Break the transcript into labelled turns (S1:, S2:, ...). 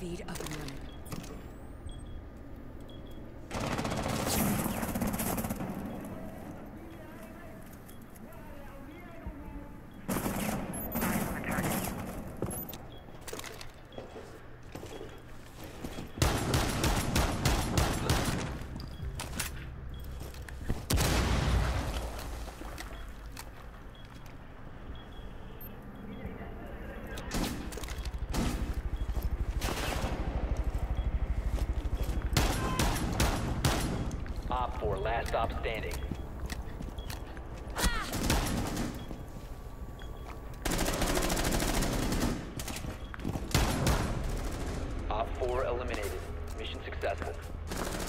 S1: Feed up and running.
S2: Op 4, last stop standing. Op 4 eliminated. Mission successful.